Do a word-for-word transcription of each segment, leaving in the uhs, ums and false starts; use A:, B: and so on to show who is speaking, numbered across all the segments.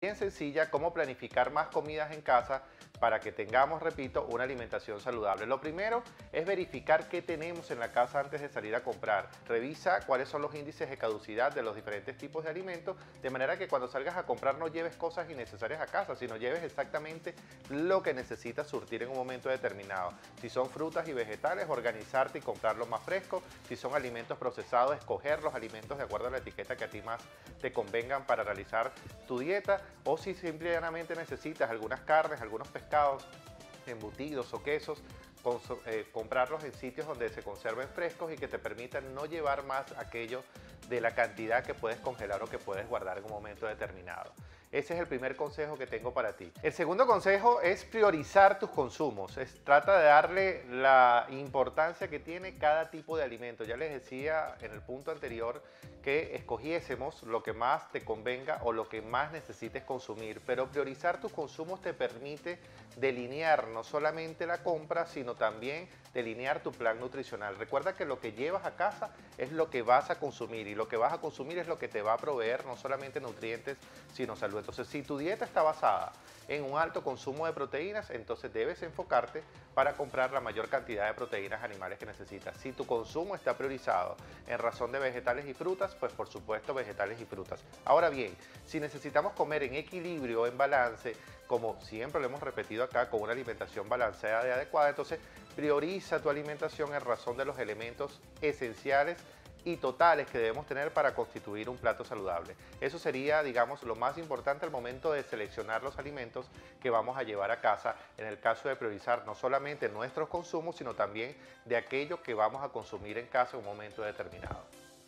A: bien sencilla cómo planificar más comidas en casa para que tengamos, repito, una alimentación saludable. Lo primero es verificar qué tenemos en la casa antes de salir a comprar. Revisa cuáles son los índices de caducidad de los diferentes tipos de alimentos, de manera que cuando salgas a comprar no lleves cosas innecesarias a casa, sino lleves exactamente lo que necesitas surtir en un momento determinado. Si son frutas y vegetales, organizarte y comprarlos más frescos. Si son alimentos procesados, escoger los alimentos de acuerdo a la etiqueta que a ti más te convengan para realizar tu dieta. O si simplemente necesitas algunas carnes, algunos pescados, embutidos o quesos, eh, comprarlos en sitios donde se conserven frescos y que te permitan no llevar más aquello de la cantidad que puedes congelar o que puedes guardar en un momento determinado. Ese es el primer consejo que tengo para ti. El segundo consejo es priorizar tus consumos. Es, trata de darle la importancia que tiene cada tipo de alimento. Ya les decía en el punto anterior que escogiésemos lo que más te convenga o lo que más necesites consumir, pero priorizar tus consumos te permite delinear no solamente la compra, sino también delinear tu plan nutricional. Recuerda que lo que llevas a casa es lo que vas a consumir y lo que vas a consumir es lo que te va a proveer no solamente nutrientes, sino salud. Entonces, si tu dieta está basada en un alto consumo de proteínas, entonces debes enfocarte para comprar la mayor cantidad de proteínas animales que necesitas. Si tu consumo está priorizado en razón de vegetales y frutas, pues por supuesto vegetales y frutas. Ahora bien, si necesitamos comer en equilibrio, en balance, como siempre lo hemos repetido acá, con una alimentación balanceada y adecuada, entonces prioriza tu alimentación en razón de los elementos esenciales y totales que debemos tener para constituir un plato saludable. Eso sería, digamos, lo más importante al momento de seleccionar los alimentos que vamos a llevar a casa, en el caso de priorizar no solamente nuestros consumos, sino también de aquello que vamos a consumir en casa en un momento determinado.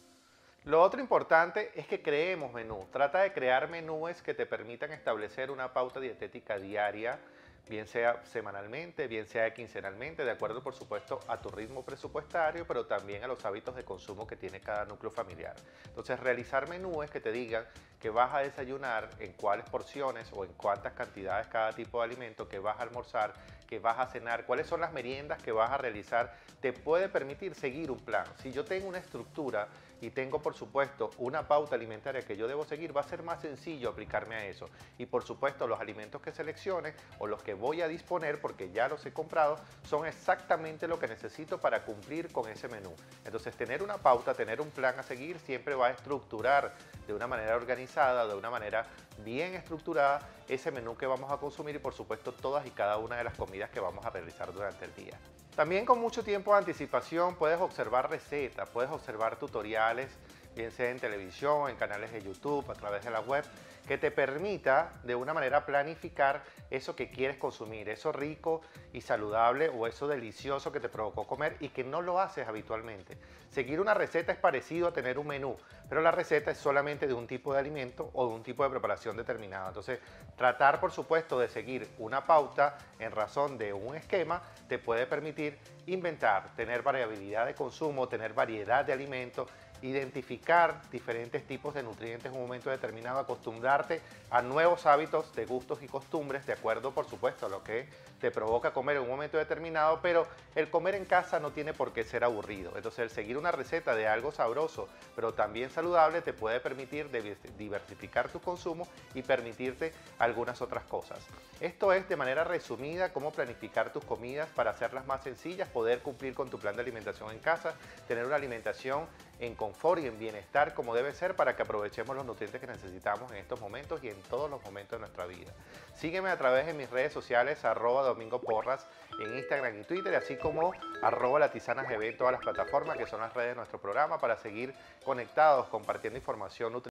A: Lo otro importante es que creemos menú. Trata de crear menúes que te permitan establecer una pauta dietética diaria, bien sea semanalmente, bien sea quincenalmente, de acuerdo por supuesto a tu ritmo presupuestario, pero también a los hábitos de consumo que tiene cada núcleo familiar. Entonces, realizar menúes que te digan que vas a desayunar, en cuáles porciones o en cuántas cantidades cada tipo de alimento, que vas a almorzar, que vas a cenar, cuáles son las meriendas que vas a realizar, te puede permitir seguir un plan. Si yo tengo una estructura y tengo por supuesto una pauta alimentaria que yo debo seguir, va a ser más sencillo aplicarme a eso. Y por supuesto los alimentos que seleccione o los que voy a disponer, porque ya los he comprado, son exactamente lo que necesito para cumplir con ese menú. Entonces, tener una pauta, tener un plan a seguir siempre va a estructurar de una manera organizada, de una manera bien estructurada ese menú que vamos a consumir y por supuesto todas y cada una de las comidas que vamos a realizar durante el día. También con mucho tiempo de anticipación puedes observar recetas, puedes observar tutoriales, bien sea en televisión, en canales de YouTube, a través de la web, que te permita de una manera planificar eso que quieres consumir, eso rico y saludable o eso delicioso que te provocó comer y que no lo haces habitualmente. Seguir una receta es parecido a tener un menú, pero la receta es solamente de un tipo de alimento o de un tipo de preparación determinado. Entonces, tratar por supuesto de seguir una pauta en razón de un esquema te puede permitir inventar, tener variabilidad de consumo, tener variedad de alimentos, identificar diferentes tipos de nutrientes en un momento determinado, acostumbrarte a nuevos hábitos de gustos y costumbres, de acuerdo por supuesto a lo que te provoca comer en un momento determinado, pero el comer en casa no tiene por qué ser aburrido. Entonces, el seguir una receta de algo sabroso, pero también saludable, te puede permitir diversificar tu consumo y permitirte algunas otras cosas. Esto es de manera resumida cómo planificar tus comidas para hacerlas más sencillas, poder cumplir con tu plan de alimentación en casa, tener una alimentación en confort y en bienestar como debe ser para que aprovechemos los nutrientes que necesitamos en estos momentos y en todos los momentos de nuestra vida. Sígueme a través de mis redes sociales, arroba Domingo Porras, en Instagram y Twitter, así como arroba LaTizanaGB en todas las plataformas que son las redes de nuestro programa para seguir conectados, compartiendo información nutricional